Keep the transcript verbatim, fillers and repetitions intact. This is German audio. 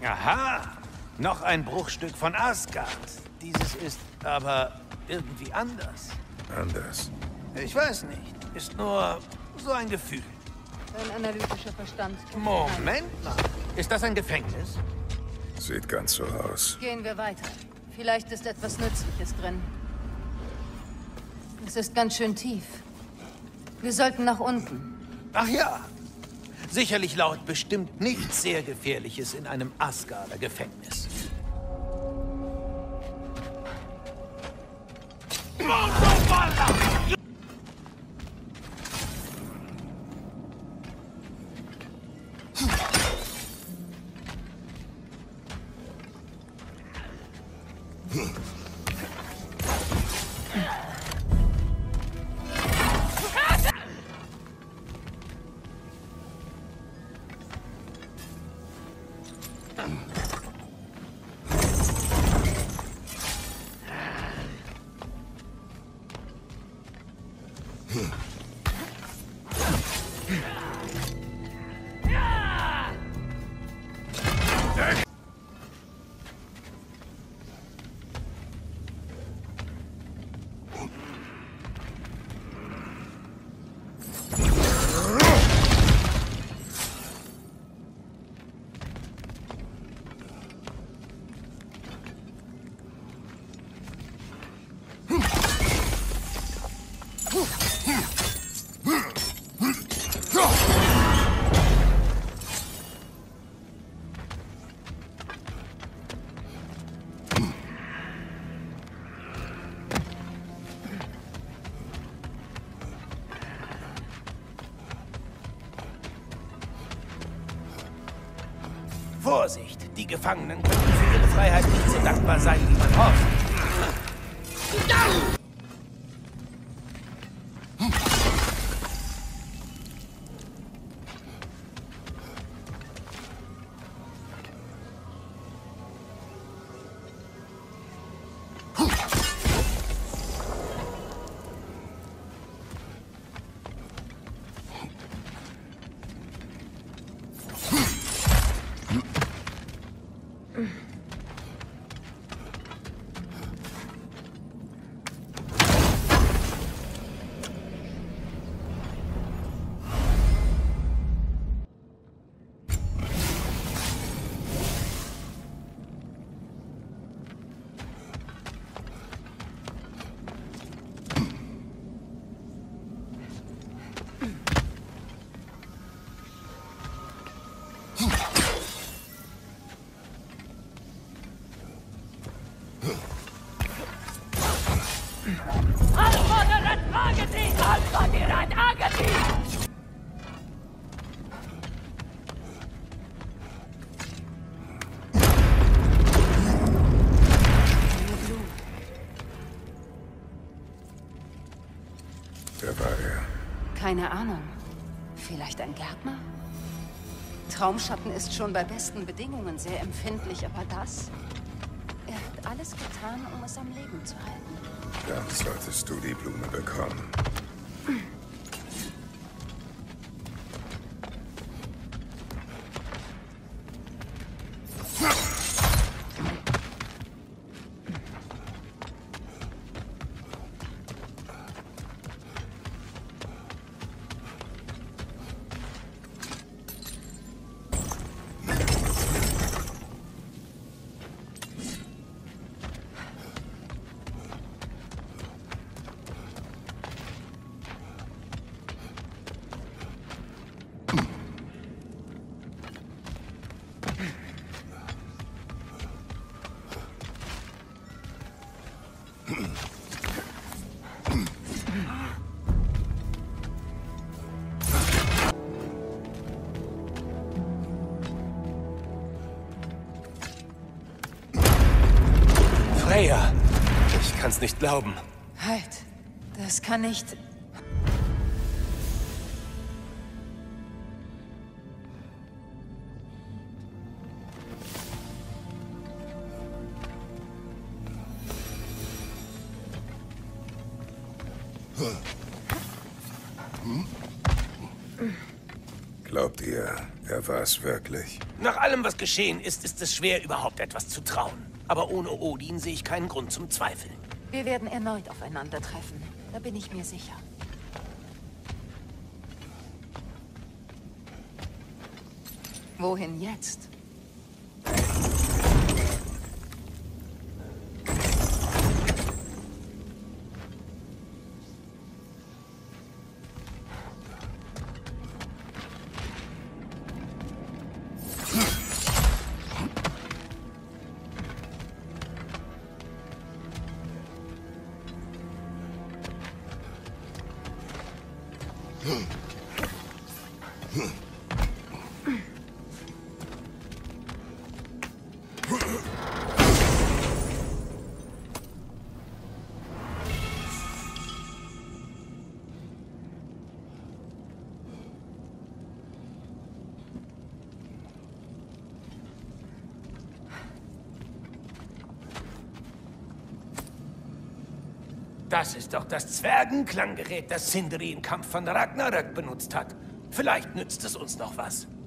Aha, noch ein Bruchstück von Asgard. Dieses ist aber irgendwie anders. Anders? Ich weiß nicht. Ist nur so ein Gefühl. Dein analytischer Verstand. Moment mal. Ist das ein Gefängnis? Sieht ganz so aus. Gehen wir weiter. Vielleicht ist etwas Nützliches drin. Es ist ganz schön tief. Wir sollten nach unten. Ach ja. Sicherlich laut bestimmt nichts sehr Gefährliches in einem Asgarder Gefängnis. Vorsicht! Die Gefangenen könnten für ihre Freiheit nicht so dankbar sein, wie man hofft. Wer war er? Keine Ahnung. Vielleicht ein Gärtner? Traumschatten ist schon bei besten Bedingungen sehr empfindlich, aber das? Er hat alles getan, um es am Leben zu halten. Dann solltest du die Blume bekommen. Freya! Ich kann's nicht glauben. Halt. Das kann nicht... Glaubt ihr, er war es wirklich? Nach allem, was geschehen ist, ist es schwer, überhaupt etwas zu trauen. Aber ohne Odin sehe ich keinen Grund zum Zweifeln. Wir werden erneut aufeinandertreffen. Da bin ich mir sicher. Wohin jetzt? Das ist doch das Zwergenklanggerät, das Sindri im Kampf von Ragnarök benutzt hat. Vielleicht nützt es uns noch was.